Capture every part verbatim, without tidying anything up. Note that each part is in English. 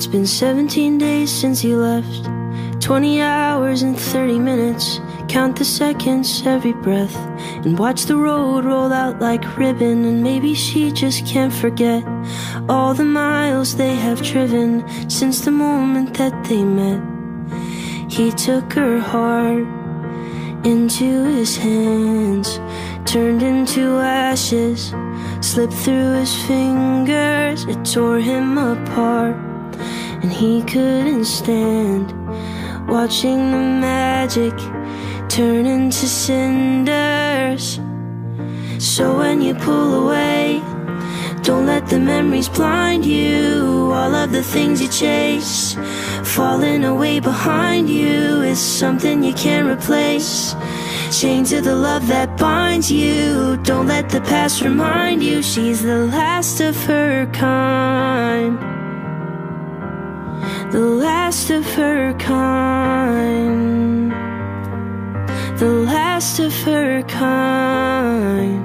It's been seventeen days since he left, twenty hours and thirty minutes. Count the seconds, every breath, and watch the road roll out like ribbon. And maybe she just can't forget all the miles they have driven since the moment that they met. He took her heart into his hands, turned into ashes, slipped through his fingers. It tore him apart, and he couldn't stand watching the magic turn into cinders. So when you pull away, don't let the memories blind you. All of the things you chase, falling away behind you, is something you can't replace. Chained to the love that binds you. Don't let the past remind you she's the last of her kind, the last of her kind, the last of her kind.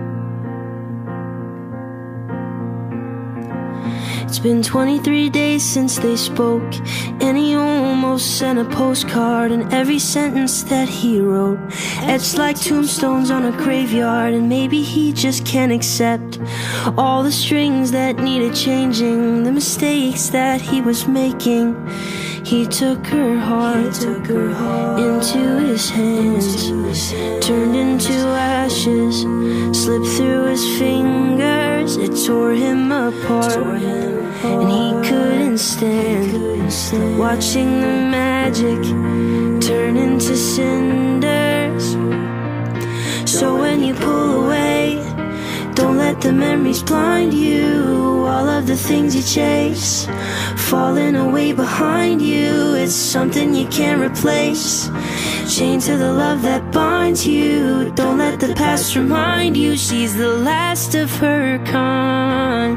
It's been twenty-three days since they spoke, and he almost sent a postcard. And every sentence that he wrote etched like tombstones on a graveyard. And maybe he just can't accept all the strings that needed changing, the mistakes that he was making. He took her heart, took her heart into his hands, turned into ashes, slipped through his fingers. It tore him apart, and he couldn't stand watching the magic turn into cinders. So when you pull away, don't let the memories blind you. All of the things you chase, falling away behind you, it's something you can't replace. Chained to the love that binds you. Don't let the past remind you she's the last of her kind,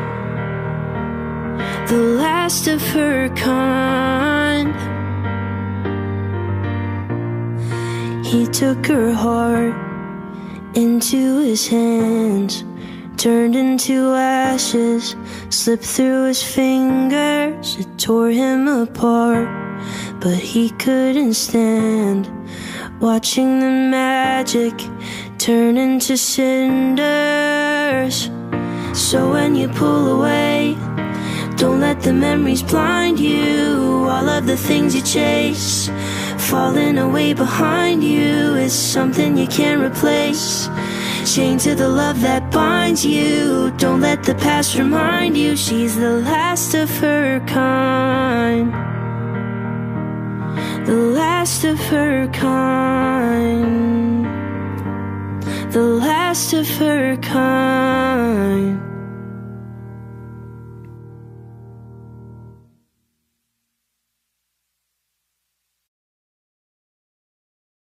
the last of her kind. He took her heart into his hands, turned into ashes, slipped through his fingers. It tore him apart, but he couldn't stand watching the magic turn into cinders. So when you pull away, don't let the memories blind you. All of the things you chase, falling away behind you, is something you can't replace. Chained to the love that binds you. Don't let the past remind you she's the last of her kind, the last of her kind, the last of her kind.